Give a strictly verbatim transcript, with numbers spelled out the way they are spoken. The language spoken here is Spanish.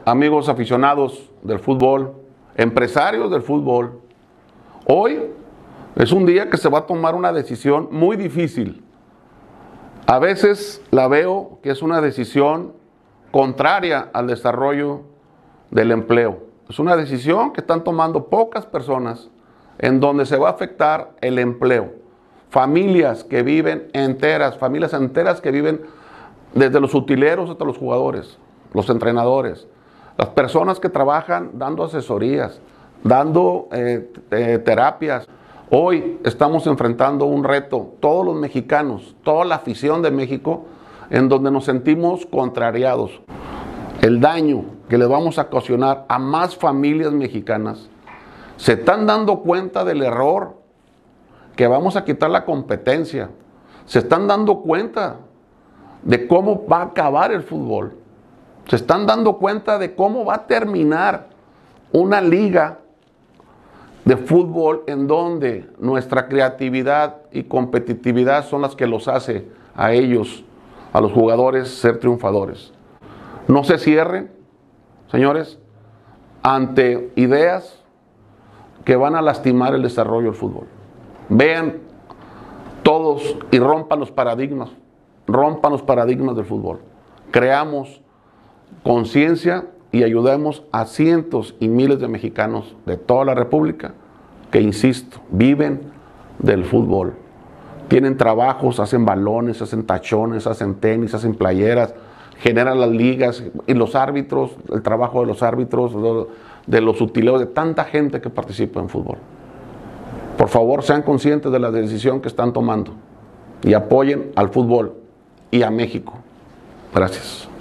amigos aficionados del fútbol, empresarios del fútbol, hoy es un día que se va a tomar una decisión muy difícil. A veces la veo que es una decisión contraria al desarrollo del empleo. Es una decisión que están tomando pocas personas en donde se va a afectar el empleo. Familias que viven enteras, familias enteras que viven desde los utileros hasta los jugadores, los entrenadores, las personas que trabajan dando asesorías, dando eh, eh, terapias. Hoy estamos enfrentando un reto, todos los mexicanos, toda la afición de México, en donde nos sentimos contrariados. El daño que le vamos a ocasionar a más familias mexicanas, se están dando cuenta del error, que vamos a quitar la competencia, se están dando cuenta de cómo va a acabar el fútbol, se están dando cuenta de cómo va a terminar una liga de fútbol en donde nuestra creatividad y competitividad son las que los hace a ellos, a los jugadores, ser triunfadores. No se cierren, señores, ante ideas que van a lastimar el desarrollo del fútbol. Vean todos y rompan los paradigmas, rompan los paradigmas del fútbol. Creamos conciencia y ayudemos a cientos y miles de mexicanos de toda la República que, insisto, viven del fútbol. Tienen trabajos, hacen balones, hacen tachones, hacen tenis, hacen playeras, generan las ligas y los árbitros, el trabajo de los árbitros, de los utileros, de tanta gente que participa en fútbol. Por favor, sean conscientes de la decisión que están tomando y apoyen al fútbol y a México. Gracias.